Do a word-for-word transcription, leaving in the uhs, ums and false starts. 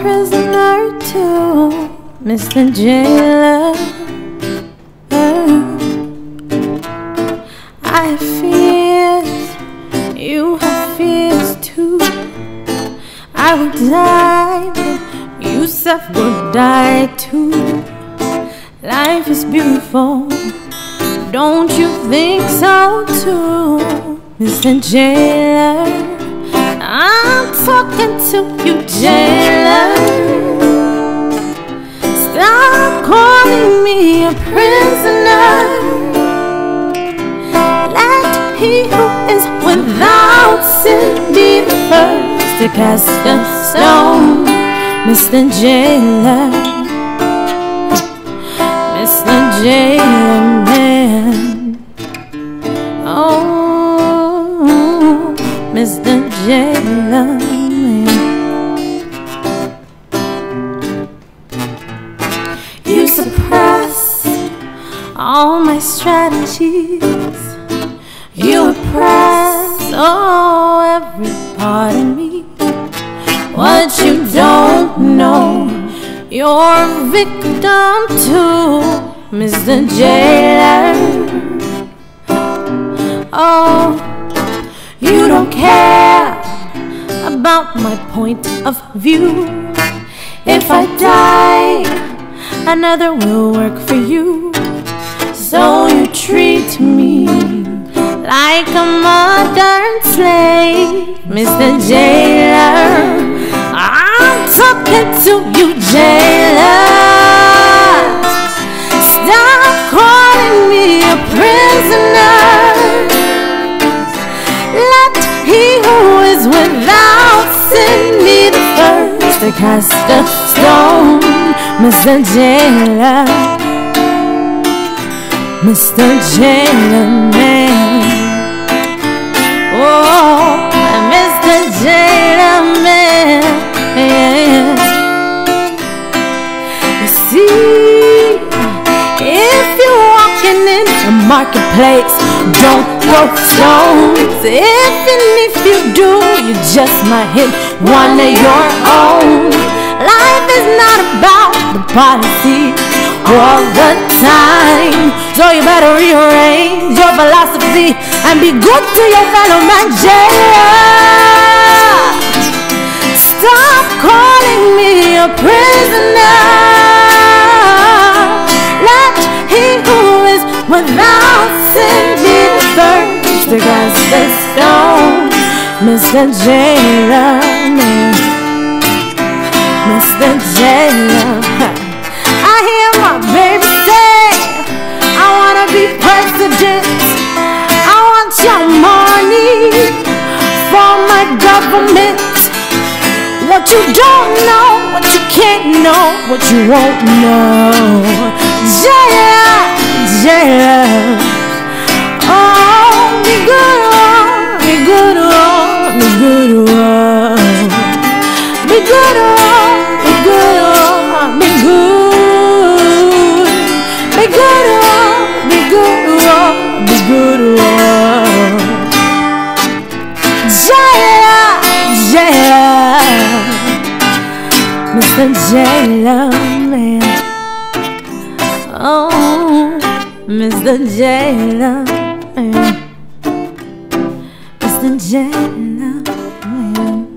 prisoner too, Mister Jailer. I have fears, you have fears too. I will die, but you self will die too. Life is beautiful, don't you think so too, Mister Jailer? I'm talking to you, jailer. Stop calling me a prisoner. Let he who is without sin be the first to cast a stone, Mister Jailer. Mister Jailer man. Oh, Mister Jailer man. You suppress all my strategies. You oppress, oh, every part of me. What you don't know, you're a victim too, Mister Jailer. Oh, you don't care about my point of view. If I die, another will work for you. So you treat me like a modern slave, Mister Jailer. I'm talking to you, jailer. Stop calling me a prisoner. Let he who is without sin be the first to cast a stone, Mister Jailer. Mister Jailer man. Oh, Mister Jailer man. You see, if you're walking in a marketplace, don't throw stones. Even if you do, you just might hit one of your own. Life is not about the policy all the time, so you better rearrange your philosophy and be good to your fellow man, jailer. Stop calling me a prisoner. Let he who is without sin be the first to cast the stone, Mister Jailer man. Mister Jailer. I hear my baby say, I wanna be president. I want your money for my government. What you don't know, what you can't know, what you won't know. Jailer, jailer. Oh, be good, oh, be good, oh, be good, oh. Be good, oh, be good, oh, be good. Be good, oh, be good, oh, be good, oh. Jailer, jailer. Mister Jailer man. Oh, Mister Jailer man. Mister Jailer man.